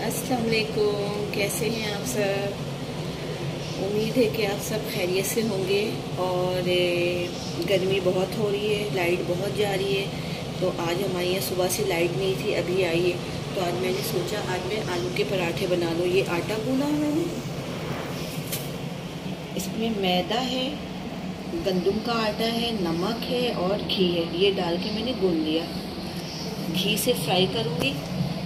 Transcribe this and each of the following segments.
अस्सलाम वालेकुम, कैसे हैं आप सब। उम्मीद है कि आप सब खैरियत से होंगे। और गर्मी बहुत हो रही है, लाइट बहुत जा रही है। तो आज हमारे यहाँ सुबह से लाइट नहीं थी, अभी आई है। तो आज मैंने सोचा आज मैं आलू के पराठे बना लूँ। ये आटा गूंदा है मैंने, इसमें मैदा है, गंदम का आटा है, नमक है और घी है। ये डाल के मैंने गूंद लिया। घी से फ्राई करूँगी।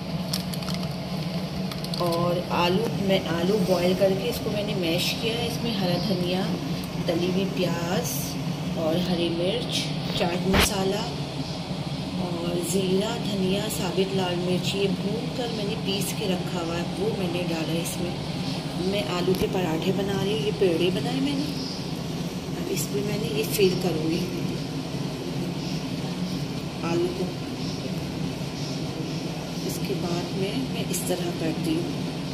और मैं आलू बॉईल करके इसको मैंने मैश किया है। इसमें हरा धनिया, तली हुई प्याज और हरी मिर्च, चाट मसाला और ज़ीरा, धनिया, साबित लाल मिर्च ये भून कर मैंने पीस के रखा हुआ है, वो मैंने डाला है इसमें। मैं आलू के पराठे बना रही हूँ। ये पेड़े बनाए मैंने। अब इसमें मैंने ये फिल करूँगी आलू को। इसके बाद में मैं इस तरह करती हूँ।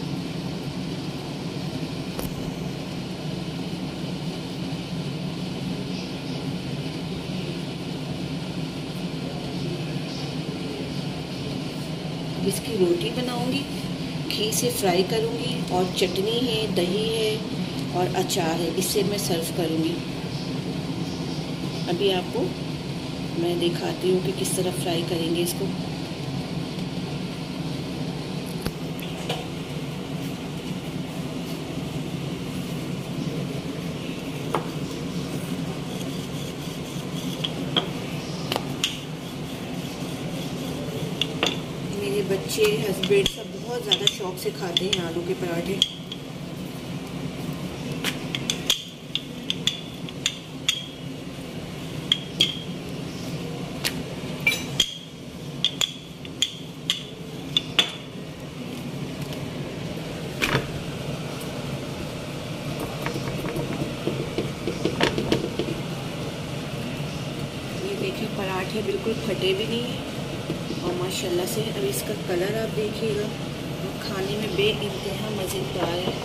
इसकी रोटी बनाऊंगी, घी से फ्राई करूंगी और चटनी है, दही है और अचार है, इससे मैं सर्व करूंगी। अभी आपको मैं दिखाती हूँ कि किस तरह फ्राई करेंगे इसको। बच्चे, हस्बैंड सब बहुत ज़्यादा शौक से खाते हैं आलू के पराठे। ये देखिए पराठे बिल्कुल फटे भी नहीं हैं और माशाल्लाह से। अब इसका कलर आप देखिएगा, खाने में बेइंतहा मज़ेदार है।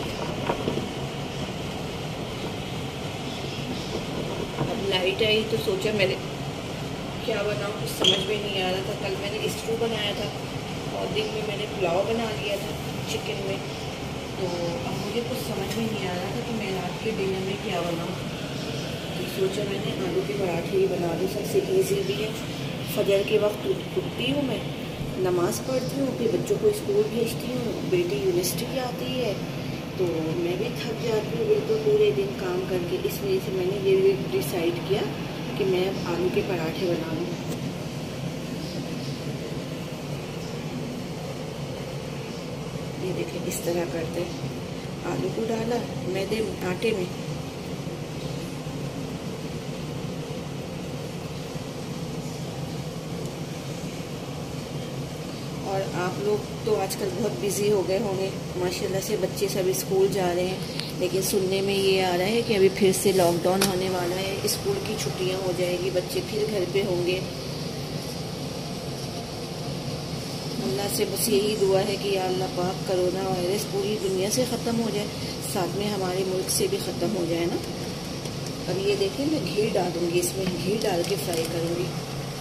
अब लाइट आई तो सोचा मैंने क्या बनाऊँ, कुछ समझ में नहीं आ रहा था। कल मैंने स्टू बनाया था और दिन में मैंने पुलाव बना लिया था चिकन में। तो अब मुझे कुछ समझ में नहीं आ रहा था कि मैं रात के डिनर में क्या बनाऊँ। तो सोचा मैंने आलू के पराठे ही बना दूँ, सबसे ईजी भी है। फजर के वक्त उठती हूँ मैं, नमाज़ पढ़ती हूँ, फिर बच्चों को स्कूल भेजती हूँ, बेटी यूनिवर्सिटी आती है, तो मैं भी थक जाती हूँ बिल्कुल पूरे दिन काम करके। इस वजह से मैंने ये डिसाइड किया कि मैं अब आलू के पराठे बना लूँ। ये देखें इस तरह करते हैं। आलू को डाला मैदे आटे में, और आप लोग तो आजकल बहुत बिज़ी हो गए होंगे माशाल्लाह से। बच्चे सब स्कूल जा रहे हैं, लेकिन सुनने में ये आ रहा है कि अभी फिर से लॉकडाउन होने वाला है, स्कूल की छुट्टियां हो जाएगी, बच्चे फिर घर पे होंगे। अल्लाह से बस यही दुआ है कि या अल्लाह पाक कोरोना वायरस पूरी दुनिया से ख़त्म हो जाए, साथ में हमारे मुल्क से भी ख़त्म हो जाए ना। अब ये देखें, मैं घी डालूँगी इसमें, घी डाल के फ्राई करूँगी।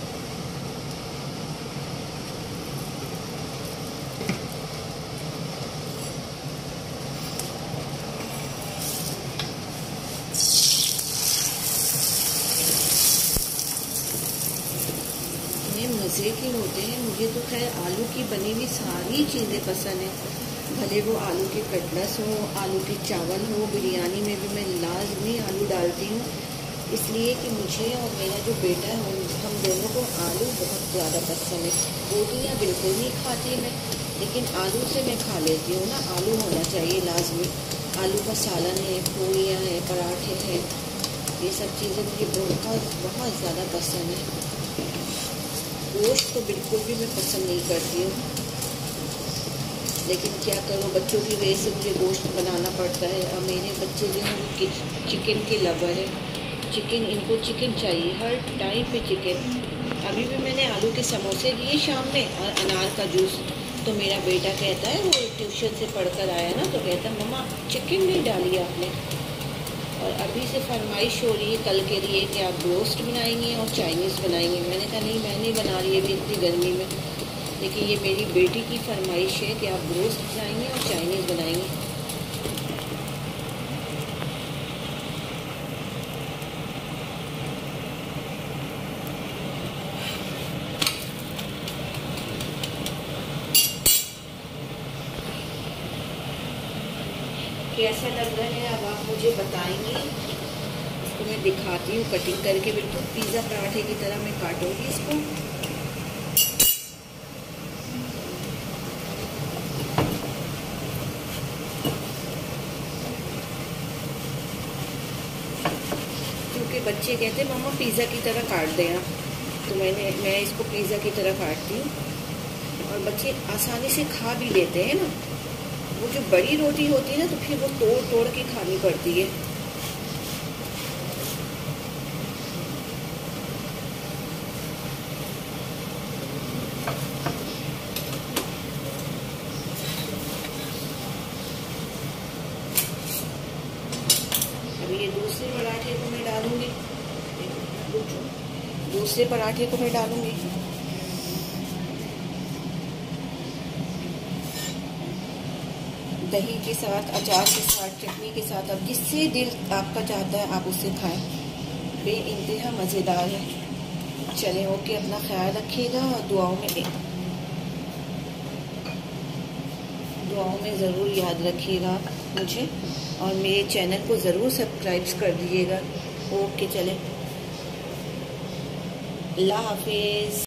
मज़े के होते हैं। मुझे तो खैर आलू की बनी हुई सारी चीज़ें पसंद हैं, भले वो आलू के कटलेट्स हो, आलू के चावल हो, बिरयानी में भी मैं लाजमी आलू डालती हूँ। इसलिए कि मुझे और मेरा जो बेटा है हम दोनों को आलू बहुत ज़्यादा पसंद है। रोटियाँ बिल्कुल नहीं खाती मैं, लेकिन आलू से मैं खा लेती हूँ ना। आलू होना चाहिए लाजमी। आलू का सालन है, पूरियाँ हैं, पराठे हैं, ये सब चीज़ें मुझे बहुत ज़्यादा पसंद है। गोश्त तो बिल्कुल भी मैं पसंद नहीं करती हूँ, लेकिन क्या करूँ, बच्चों की वजह से मुझे गोश्त बनाना पड़ता है। और मेरे बच्चे जो हैं चिकन के लवर है, इनको चिकन चाहिए हर टाइम पे चिकन। अभी भी मैंने आलू के समोसे दिए शाम में और अनार का जूस। तो मेरा बेटा कहता है, वो ट्यूशन से पढ़कर आया ना, तो कहता है मम्मा चिकन नहीं डाली आपने। और अभी से फरमाइश हो रही है कल के लिए कि आप रोस्ट बनाएंगी और चाइनीज़ बनाएंगी। मैंने कहा नहीं, मैं नहीं बना रही अभी इतनी गर्मी में। देखिए ये मेरी बेटी की फरमाइश है कि आप रोस्ट बनाएंगे और चाइनीज़ बनाएंगे। कैसा लग रहा है अब आप मुझे बताएंगे। इसको मैं दिखाती हूँ कटिंग करके, बिल्कुल पिज़्ज़ा पराठे की तरह मैं काटूंगी इसको। क्योंकि बच्चे कहते हैं मामा पिज़्ज़ा की तरह काट दें आप, तो मैं इसको पिज़्ज़ा की तरह काटती हूँ और बच्चे आसानी से खा भी लेते हैं ना। वो जो बड़ी रोटी होती है ना तो फिर वो तोड़ तोड़ के खानी पड़ती है। अभी ये दूसरे पराठे को मैं डालूंगी, दूसरे पराठे को मैं डालूंगी। दही के साथ, अचार के साथ, चटनी के साथ, अब जिससे दिल आपका चाहता है आप उससे खाएं। बेइंतहा मज़ेदार है। चलें, ओके, अपना ख्याल रखिएगा और दुआओं में ज़रूर याद रखिएगा मुझे, और मेरे चैनल को ज़रूर सब्सक्राइब कर दीजिएगा। ओके, चलें, अल्लाह हाफिज़।